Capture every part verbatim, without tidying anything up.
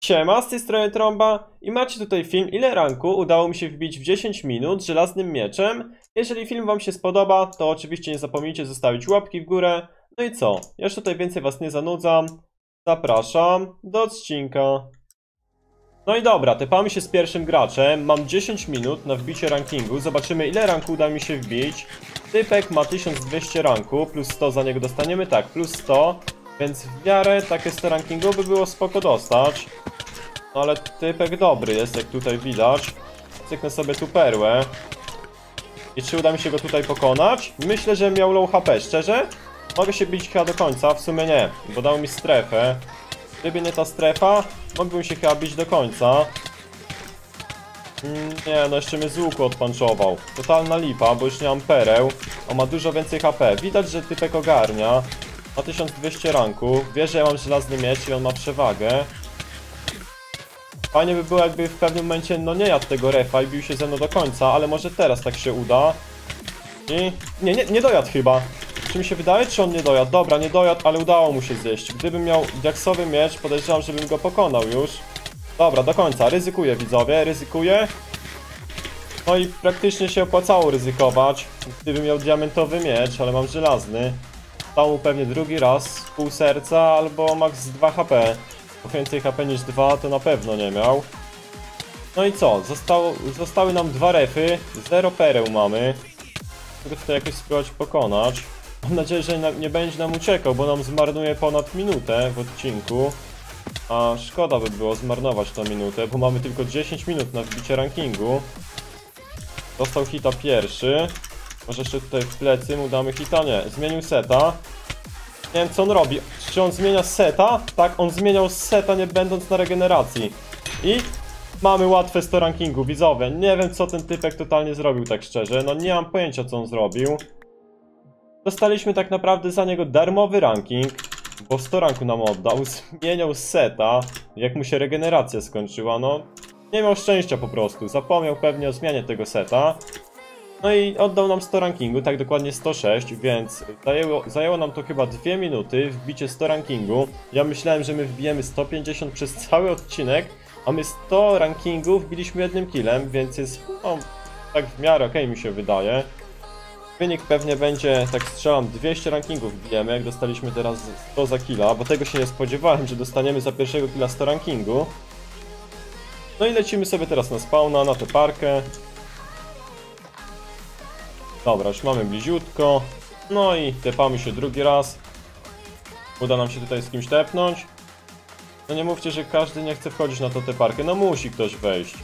Siema, z tej strony Tromba i macie tutaj film, ile ranku udało mi się wbić w dziesięć minut żelaznym mieczem. Jeżeli film wam się spodoba, to oczywiście nie zapomnijcie zostawić łapki w górę. No i co? Ja już tutaj więcej was nie zanudzam. Zapraszam do odcinka. No i dobra, tepamy się z pierwszym graczem. Mam dziesięć minut na wbicie rankingu. Zobaczymy, ile ranku uda mi się wbić. Typek ma tysiąc dwieście ranku, plus sto za niego dostaniemy, tak, plus sto. Więc w miarę takie sto rankingu by było spoko dostać. No ale typek dobry jest, jak tutaj widać. Cyknę sobie tu perłę. I czy uda mi się go tutaj pokonać? Myślę, że miał low H P, szczerze? Mogę się bić chyba do końca, w sumie nie, bo dał mi strefę. Gdyby nie ta strefa, mógłbym się chyba bić do końca. Nie, no jeszcze mnie z łuku odpanczował. Totalna lipa, bo już nie mam pereł. On ma dużo więcej H P. Widać, że typek ogarnia. Ma tysiąc dwieście ranku. Wie, że ja mam żelazny miecz i on ma przewagę. Fajnie by było, jakby w pewnym momencie no nie jadł tego refa i bił się ze mną do końca, ale może teraz tak się uda. I... Nie, nie, nie dojadł chyba. Czy mi się wydaje, czy on nie dojadł? Dobra, nie dojadł, ale udało mu się zjeść. Gdybym miał diaksowy miecz, podejrzewam, żebym go pokonał już. Dobra, do końca. Ryzykuję, widzowie, ryzykuję. No i praktycznie się opłacało ryzykować. Gdybym miał diamentowy miecz, ale mam żelazny. Dał mu pewnie drugi raz pół serca albo max dwa H P. Bo więcej H P niż dwa to na pewno nie miał. No i co? Zostało, zostały nam dwa refy. Zero pereł mamy. Mogę tutaj jakoś spróbować pokonać. Mam nadzieję, że nie będzie nam uciekał, bo nam zmarnuje ponad minutę w odcinku. A szkoda by było zmarnować tę minutę, bo mamy tylko dziesięć minut na wbicie rankingu. Dostał hita pierwszy. Może jeszcze tutaj w plecy mu damy hita? Nie. Zmienił seta. Nie wiem, co on robi. Czy on zmienia seta? Tak, on zmieniał seta, nie będąc na regeneracji. I mamy łatwe sto rankingu, widzowie. Nie wiem, co ten typek totalnie zrobił, tak szczerze. No nie mam pojęcia, co on zrobił. Dostaliśmy tak naprawdę za niego darmowy ranking, bo sto ranku nam oddał. Zmieniał seta, jak mu się regeneracja skończyła. No, nie miał szczęścia po prostu. Zapomniał pewnie o zmianie tego seta. No i oddał nam sto rankingu, tak dokładnie sto sześć, więc zajęło, zajęło nam to chyba dwie minuty wbicie sto rankingu. Ja myślałem, że my wbijemy sto pięćdziesiąt przez cały odcinek, a my sto rankingu wbiliśmy jednym killem, więc jest no, tak w miarę okej mi się wydaje. Wynik pewnie będzie, tak strzelam, dwieście rankingów wbijemy, jak dostaliśmy teraz sto za killa, bo tego się nie spodziewałem, że dostaniemy za pierwszego killa sto rankingu. No i lecimy sobie teraz na spawna, na tę parkę. Dobra, już mamy bliziutko. No i tepamy się drugi raz. Uda nam się tutaj z kimś tepnąć. No nie mówcie, że każdy nie chce wchodzić na tą teparkę. No musi ktoś wejść.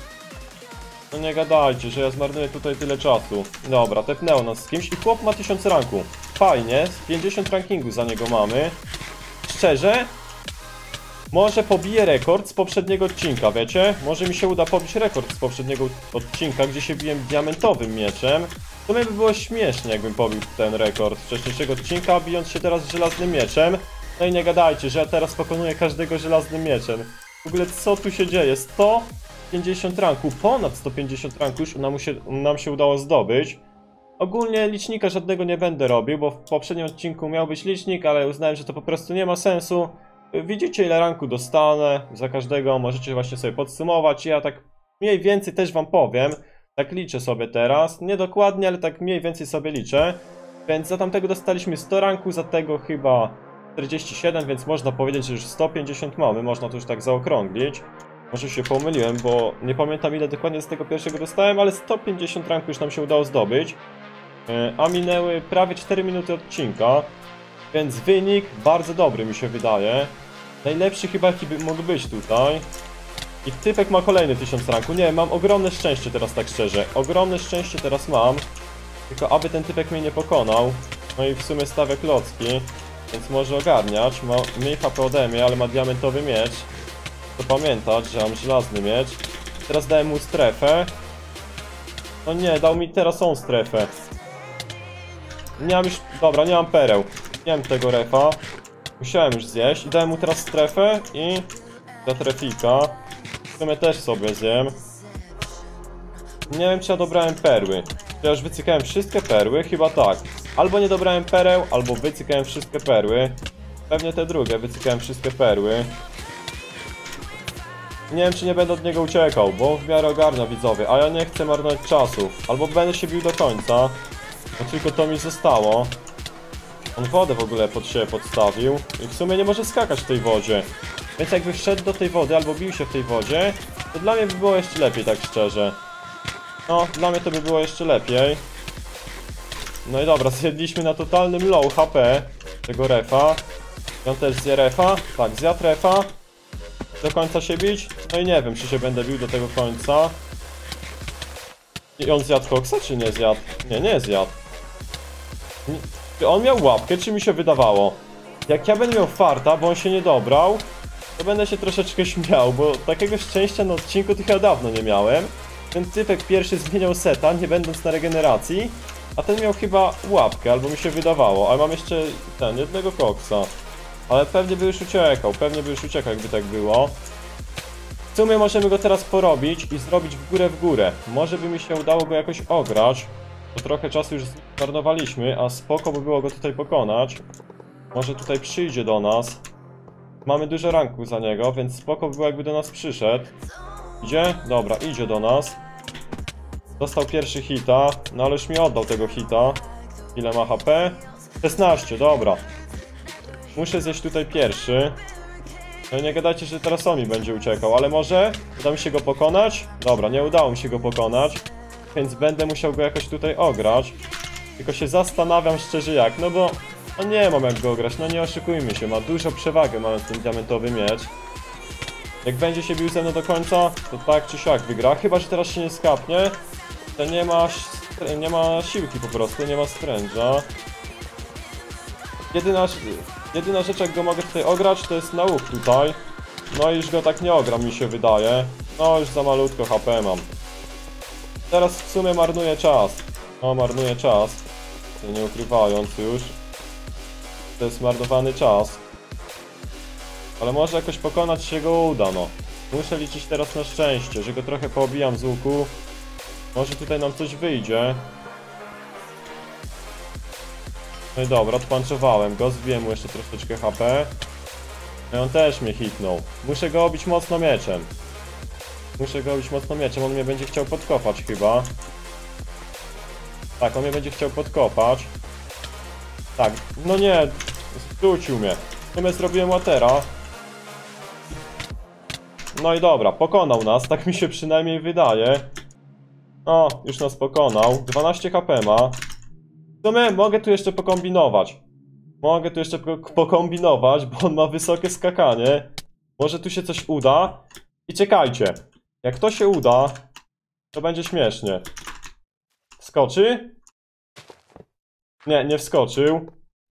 No nie gadajcie, że ja zmarnuję tutaj tyle czasu. Dobra, tepnęło nas z kimś i chłop ma tysiąc ranku. Fajnie, pięćdziesiąt rankingu za niego mamy. Szczerze, może pobiję rekord z poprzedniego odcinka, wiecie? Może mi się uda pobić rekord z poprzedniego odcinka, gdzie się biłem diamentowym mieczem. To by było śmiesznie, jakbym pobił ten rekord wcześniejszego odcinka, bijąc się teraz żelaznym mieczem. No i nie gadajcie, że ja teraz pokonuję każdego żelaznym mieczem. W ogóle co tu się dzieje? sto pięćdziesiąt ranku, ponad sto pięćdziesiąt ranku już nam się, nam się udało zdobyć. Ogólnie licznika żadnego nie będę robił, bo w poprzednim odcinku miał być licznik, ale uznałem, że to po prostu nie ma sensu. Widzicie, ile ranku dostanę za każdego, możecie właśnie sobie podsumować. Ja tak mniej więcej też wam powiem. Tak liczę sobie teraz, nie dokładnie, ale tak mniej więcej sobie liczę. Więc za tamtego dostaliśmy sto ranku, za tego chyba czterdzieści siedem, więc można powiedzieć, że już sto pięćdziesiąt mamy, można to już tak zaokrąglić. Może się pomyliłem, bo nie pamiętam, ile dokładnie z tego pierwszego dostałem, ale sto pięćdziesiąt ranku już nam się udało zdobyć. A minęły prawie cztery minuty odcinka, więc wynik bardzo dobry mi się wydaje. Najlepszy chyba jaki by mógł być tutaj. I typek ma kolejny tysiąc ranku. Nie, mam ogromne szczęście teraz, tak szczerze. Ogromne szczęście teraz mam. Tylko aby ten typek mnie nie pokonał. No i w sumie stawia klocki, więc może ogarniać. Ma mniej H P ode mnie, ale ma diamentowy miecz. To pamiętać, że mam żelazny miecz. Teraz dałem mu strefę. No nie, dał mi teraz on strefę. Nie mam już... Dobra, nie mam pereł. Nie mam tego refa. Musiałem już zjeść. I dałem mu teraz strefę i... za trefika. W sumie też sobie zjem. Nie wiem, czy ja dobrałem perły. Czy ja już wycykałem wszystkie perły? Chyba tak. Albo nie dobrałem pereł, albo wycykałem wszystkie perły. Pewnie te drugie, wycykałem wszystkie perły. Nie wiem, czy nie będę od niego uciekał, bo w miarę ogarnia, widzowie, a ja nie chcę marnować czasu. Albo będę się bił do końca, bo tylko to mi zostało. On wodę w ogóle pod siebie podstawił i w sumie nie może skakać w tej wodzie. Więc jakby wszedł do tej wody albo bił się w tej wodzie, to dla mnie by było jeszcze lepiej, tak szczerze. No, dla mnie to by było jeszcze lepiej. No i dobra, zjedliśmy na totalnym low H P tego refa. I on też zje refa? Tak, zjadł refa. Do końca się bić? No i nie wiem, czy się będę bił do tego końca. I on zjadł koksa, czy nie zjadł? Nie, nie zjadł. Czy on miał łapkę, czy mi się wydawało? Jak ja będę miał farta, bo on się nie dobrał, to będę się troszeczkę śmiał, bo takiego szczęścia na odcinku to chyba dawno nie miałem. Ten typek pierwszy zmieniał seta, nie będąc na regeneracji, a ten miał chyba łapkę, albo mi się wydawało, ale mam jeszcze ten, jednego koksa. Ale pewnie by już uciekał, pewnie by już uciekał, jakby tak było. W sumie możemy go teraz porobić i zrobić w górę w górę. Może by mi się udało go jakoś ograć, bo trochę czasu już zmarnowaliśmy, a spoko by było go tutaj pokonać. Może tutaj przyjdzie do nas. Mamy dużo ranków za niego, więc spoko by było, jakby do nas przyszedł. Idzie? Dobra, idzie do nas. Dostał pierwszy hita, no ale już mi oddał tego hita. Ile ma H P? szesnaście, dobra. Muszę zjeść tutaj pierwszy. No i nie gadajcie, że teraz on mi będzie uciekał, ale może uda mi się go pokonać? Dobra, nie udało mi się go pokonać, więc będę musiał go jakoś tutaj ograć. Tylko się zastanawiam szczerze jak, no bo no nie mam jak go ograć, no nie oszukujmy się, ma dużo przewagę mając ten diamentowy miecz. Jak będzie się bił ze mną do końca, to tak czy siak wygra, chyba że teraz się nie skapnie. To nie ma, nie ma siłki po prostu, nie ma stręża. Jedyna, jedyna rzecz jak go mogę tutaj ograć to jest nauk tutaj. No i już go tak nie ogram mi się wydaje. No już za malutko H P mam. Teraz w sumie marnuję czas. No marnuję czas. Nie ukrywając już. To jest marnowany czas. Ale może jakoś pokonać się go uda, no. Muszę liczyć teraz na szczęście, że go trochę poobijam z łuku. Może tutaj nam coś wyjdzie. No i dobra, odpanczowałem go, zbiłem mu jeszcze troszeczkę H P. No i on też mnie hitnął. Muszę go obić mocno mieczem. Muszę go obić mocno mieczem, on mnie będzie chciał podkopać chyba. Tak, on mnie będzie chciał podkopać. Tak, no nie, zwrócił mnie. Natomiast zrobiłem łatera. No i dobra, pokonał nas, tak mi się przynajmniej wydaje. O, już nas pokonał. dwanaście H P ma. W sumie mogę tu jeszcze pokombinować. Mogę tu jeszcze pokombinować, bo on ma wysokie skakanie. Może tu się coś uda. I czekajcie. Jak to się uda, to będzie śmiesznie. Wskoczy? Nie, nie wskoczył.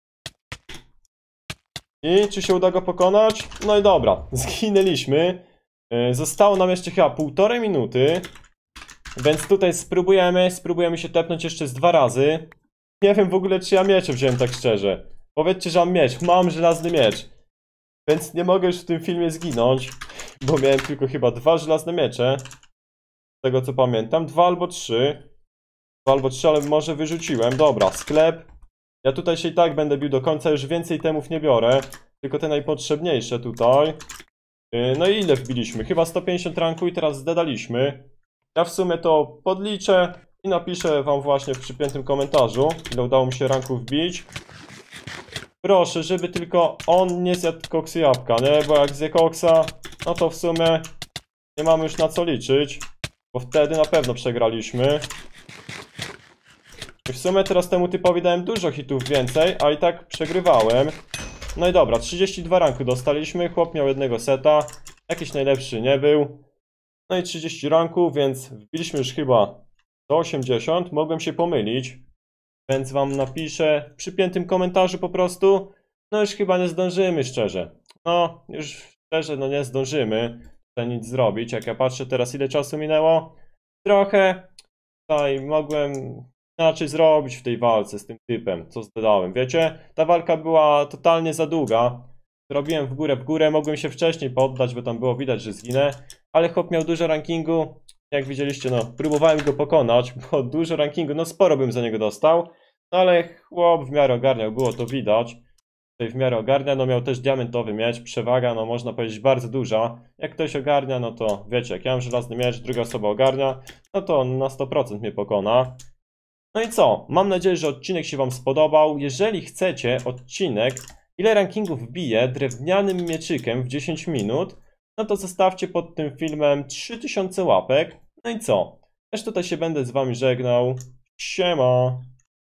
I czy się uda go pokonać? No i dobra, zginęliśmy. Zostało nam jeszcze chyba półtorej minuty. Więc tutaj spróbujemy, spróbujemy się tepnąć jeszcze z dwa razy. Nie wiem w ogóle, czy ja miecze wziąłem, tak szczerze. Powiedzcie, że mam miecz. Mam żelazny miecz. Więc nie mogę już w tym filmie zginąć. Bo miałem tylko chyba dwa żelazne miecze. Z tego co pamiętam. Dwa albo trzy. Dwa albo trzy, ale może wyrzuciłem. Dobra, sklep. Ja tutaj się i tak będę bił do końca. Już więcej temów nie biorę. Tylko te najpotrzebniejsze tutaj. No i ile wbiliśmy? Chyba sto pięćdziesiąt ranku i teraz zdedaliśmy. Ja w sumie to podliczę i napiszę wam właśnie w przypiętym komentarzu, ile udało mi się ranku wbić. Proszę, żeby tylko on nie zjadł koksy jabłka, nie? Bo jak zje koksa, no to w sumie nie mamy już na co liczyć. Bo wtedy na pewno przegraliśmy. I w sumie teraz temu typowi dałem dużo hitów więcej, a i tak przegrywałem. No i dobra, trzydzieści dwa ranku dostaliśmy, chłop miał jednego seta. Jakiś najlepszy nie był. No i trzydzieści ranku, więc wbiliśmy już chyba do osiemdziesiąt. Mogłem się pomylić, więc wam napiszę w przypiętym komentarzu po prostu. No już chyba nie zdążymy, szczerze. No, już szczerze, no nie zdążymy tutaj nic zrobić. Jak ja patrzę teraz, ile czasu minęło, trochę tutaj mogłem inaczej zrobić w tej walce z tym typem, co zdałem. Wiecie, ta walka była totalnie za długa. Robiłem w górę w górę, mogłem się wcześniej poddać, bo tam było widać, że zginę. Ale chłop miał dużo rankingu. Jak widzieliście, no, próbowałem go pokonać, bo dużo rankingu, no sporo bym za niego dostał. No ale chłop w miarę ogarniał, było to widać. tutaj w miarę ogarnia, no miał też diamentowy miecz, przewaga, no można powiedzieć bardzo duża. Jak ktoś ogarnia, no to wiecie, jak ja mam żelazny miecz, druga osoba ogarnia, no to on na sto procent mnie pokona. No i co? Mam nadzieję, że odcinek się wam spodobał. Jeżeli chcecie odcinek, ile rankingów wbiję drewnianym mieczykiem w dziesięć minut, no to zostawcie pod tym filmem trzy tysiące łapek. No i co? Też tutaj się będę z wami żegnał. Siema!